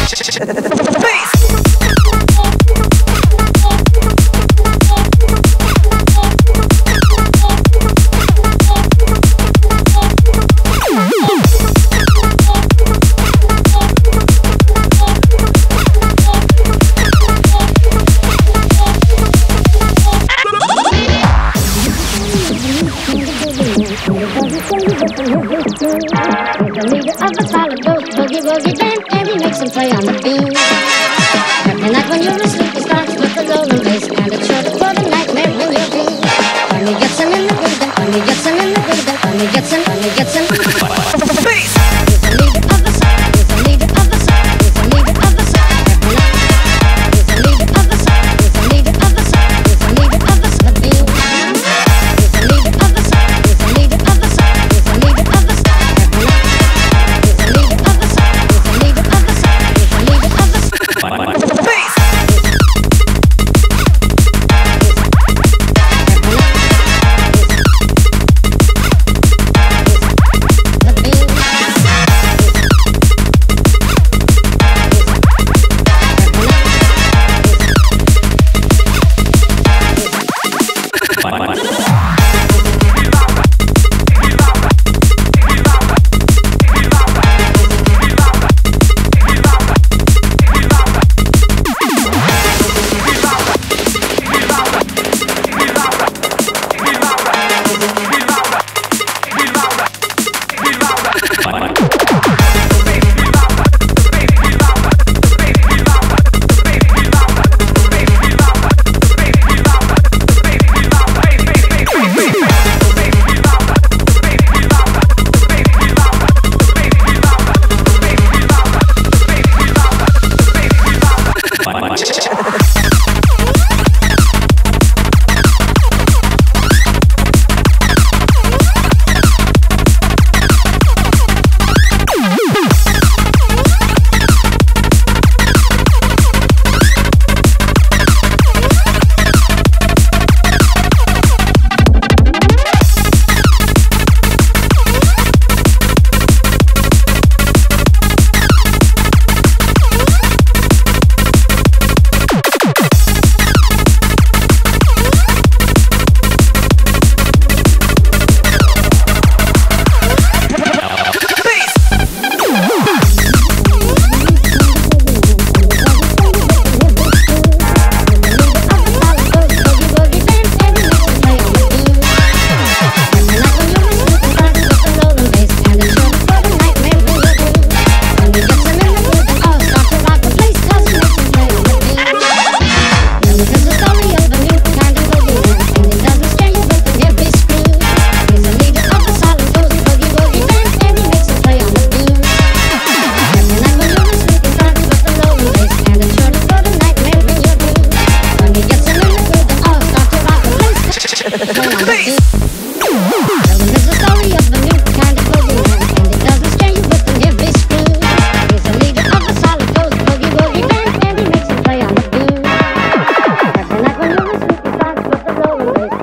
boogie band and he makes them play on the beat. Every night when you're asleep he starts with the rolling bass, and it's sure to put a nightmare in your dream. When he gets him in the groove, when he gets him in the groove, when he gets him, when he gets him. Bass. He's the leader of the song. He's the leader of the song. He's the leader of the song. Every night. He's the leader of the song. He's the leader of the song. He's the leader of the song. He's the leader of the song. He's the leader of the song. He's the leader of the song. Every night. He's the leader of the song. He's the leader of the song. He's the leader of the song. Bass. Play on the beat. Every night when you're asleep, he starts with the rolling bass.